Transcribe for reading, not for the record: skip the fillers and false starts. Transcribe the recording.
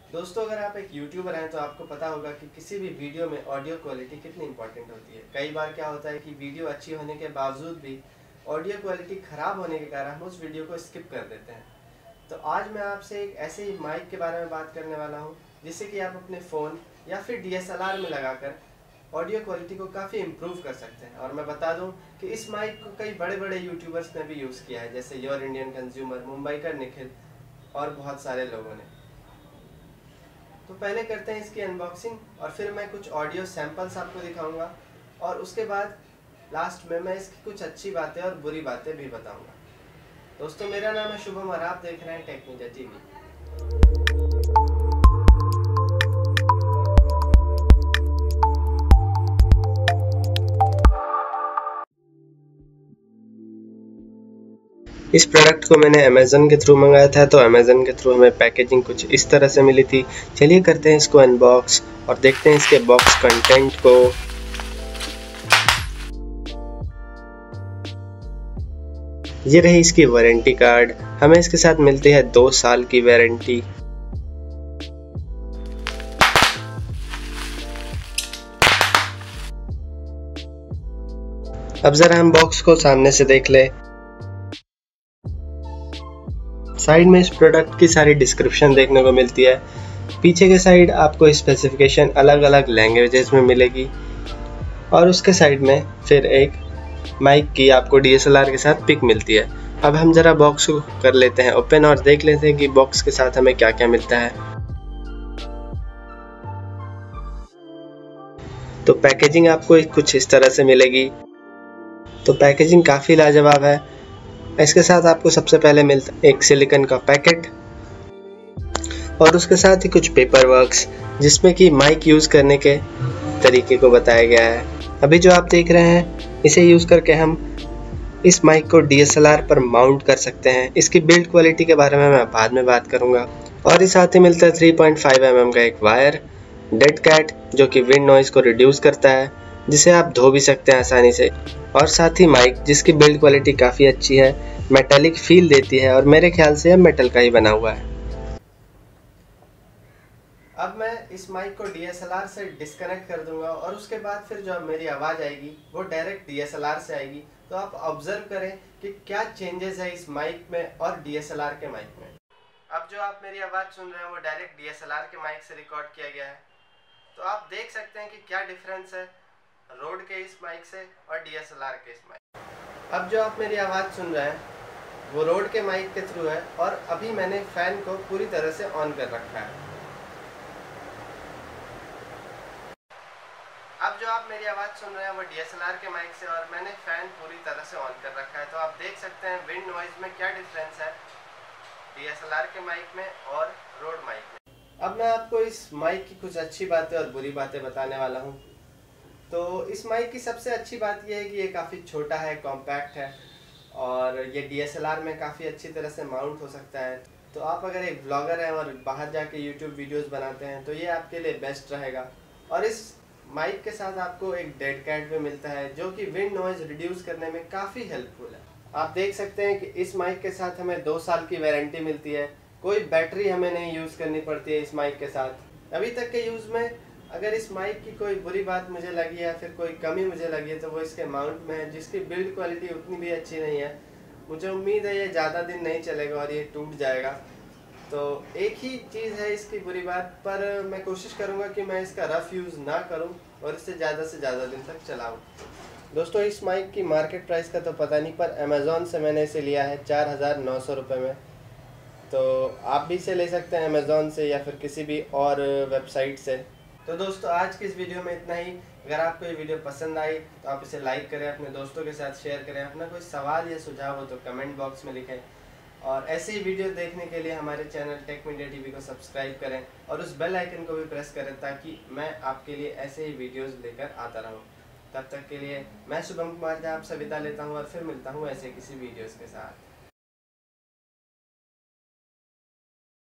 दोस्तों, अगर आप एक यूट्यूबर हैं तो आपको पता होगा कि किसी भी वीडियो में ऑडियो क्वालिटी कितनी इंपॉर्टेंट होती है। कई बार क्या होता है कि वीडियो अच्छी होने के बावजूद भी ऑडियो क्वालिटी ख़राब होने के कारण हम उस वीडियो को स्किप कर देते हैं। तो आज मैं आपसे एक ऐसे ही माइक के बारे में बात करने वाला हूँ जिससे कि आप अपने फ़ोन या फिर DSLR में लगाकर ऑडियो क्वालिटी को काफ़ी इम्प्रूव कर सकते हैं। और मैं बता दूं कि इस माइक को कई बड़े बड़े यूट्यूबर्स ने भी यूज़ किया है, जैसे योर इंडियन कंज्यूमर, मुंबई का निखिल और बहुत सारे लोगों ने। तो पहले करते हैं इसकी अनबॉक्सिंग और फिर मैं कुछ ऑडियो सैंपल्स आपको दिखाऊंगा और उसके बाद लास्ट में मैं इसकी कुछ अच्छी बातें और बुरी बातें भी बताऊंगा। दोस्तों, मेरा नाम है शुभम और आप देख रहे हैं टेक मीडिया टीवी। इस प्रोडक्ट को मैंने अमेज़न के थ्रू मंगाया था, तो अमेज़न के थ्रू हमें पैकेजिंग कुछ इस तरह से मिली थी। चलिए करते हैं इसको अनबॉक्स और देखते हैं इसके बॉक्स कंटेंट को। ये रही इसकी वारंटी कार्ड। हमें इसके साथ मिलती है 2 साल की वारंटी। अब जरा हम बॉक्स को सामने से देख ले। साइड में इस प्रोडक्ट की सारी डिस्क्रिप्शन देखने को मिलती है। पीछे के साइड आपको स्पेसिफिकेशन अलग अलग लैंग्वेजेस में मिलेगी और उसके साइड में फिर एक माइक की आपको DSLR के साथ पिक मिलती है। अब हम जरा बॉक्स को कर लेते हैं ओपन और देख लेते हैं कि बॉक्स के साथ हमें क्या क्या मिलता है। तो पैकेजिंग आपको कुछ इस तरह से मिलेगी। तो पैकेजिंग काफ़ी लाजवाब है। इसके साथ आपको सबसे पहले मिलता है एक सिलिकॉन का पैकेट और उसके साथ ही कुछ पेपर वर्क्स जिसमें कि माइक यूज़ करने के तरीके को बताया गया है। अभी जो आप देख रहे हैं, इसे यूज़ करके हम इस माइक को DSLR पर माउंट कर सकते हैं। इसकी बिल्ड क्वालिटी के बारे में मैं बाद में बात करूंगा। और इस साथ ही मिलता है 3.5 mm का एक वायर, डेड कैट जो कि विंड नॉइज़ को रिड्यूस करता है, जिसे आप धो भी सकते हैं आसानी से। और साथ ही माइक जिसकी बिल्ड क्वालिटी काफ़ी अच्छी है, मेटालिक फील देती है और मेरे ख्याल से यह मेटल का ही बना हुआ है। अब मैं इस माइक को DSLR से डिस्कनेक्ट कर दूंगा और उसके बाद फिर जो मेरी आवाज़ आएगी वो डायरेक्ट DSLR से आएगी। तो आप ऑब्जर्व करें कि क्या चेंजेस है इस माइक में और DSLR के माइक में। अब जो आप मेरी आवाज़ सुन रहे हैं वो डायरेक्ट DSLR के माइक से रिकॉर्ड किया गया है। तो आप देख सकते हैं कि क्या डिफरेंस है रोड के इस माइक से और DSLR के इस माइक। अब जो आप मेरी आवाज़ सुन रहे हैं वो रोड के माइक के थ्रू है और अभी मैंने फ़ैन को पूरी तरह से ऑन कर रखा है। अब जो आप मेरी आवाज़ सुन रहे हैं वो DSLR के माइक से और मैंने फ़ैन पूरी तरह से ऑन कर रखा है। तो आप देख सकते हैं विंड नॉइज़ में क्या डिफरेंस है DSLR के माइक में और रोड माइक में। अब मैं आपको इस माइक की कुछ अच्छी बातें और बुरी बातें बताने वाला हूँ। तो इस माइक की सबसे अच्छी बात यह है कि ये काफ़ी छोटा है, कॉम्पैक्ट है और ये DSLR में काफ़ी अच्छी तरह से माउंट हो सकता है। तो आप अगर एक ब्लॉगर हैं और बाहर जाके YouTube वीडियोस बनाते हैं तो ये आपके लिए बेस्ट रहेगा। और इस माइक के साथ आपको एक डेड कैट भी मिलता है जो कि विंड नॉइज़ रिड्यूस करने में काफ़ी हेल्पफुल है। आप देख सकते हैं कि इस माइक के साथ हमें 2 साल की वारंटी मिलती है। कोई बैटरी हमें नहीं यूज़ करनी पड़ती है इस माइक के साथ। अभी तक के यूज़ में अगर इस माइक की कोई बुरी बात मुझे लगी या फिर कोई कमी मुझे लगी है तो वो इसके माउंट में है, जिसकी बिल्ड क्वालिटी उतनी भी अच्छी नहीं है। मुझे उम्मीद है ये ज़्यादा दिन नहीं चलेगा और ये टूट जाएगा। तो एक ही चीज़ है इसकी बुरी बात, पर मैं कोशिश करूँगा कि मैं इसका रफ़ यूज़ ना करूँ और इसे ज़्यादा से ज़्यादा दिन तक चलाऊँ। दोस्तों, इस माइक की मार्केट प्राइस का तो पता नहीं, पर अमेज़ॉन से मैंने इसे लिया है 4,900 रुपये में। तो आप भी इसे ले सकते हैं अमेज़ॉन से या फिर किसी भी और वेबसाइट से। तो दोस्तों, आज की इस वीडियो में इतना ही। अगर आपको ये वीडियो पसंद आई तो आप इसे लाइक करें, अपने दोस्तों के साथ शेयर करें। अपना कोई सवाल या सुझाव हो तो कमेंट बॉक्स में लिखें और ऐसे ही वीडियो देखने के लिए हमारे चैनल टेक मीडिया टीवी को सब्सक्राइब करें और उस बेल आइकन को भी प्रेस करें ताकि मैं आपके लिए ऐसे ही वीडियोस लेकर आता रहूं। तब तक के लिए मैं शुभम कुमार आपसे विदा लेता हूं और फिर मिलता हूं ऐसे किसी वीडियोस के साथ।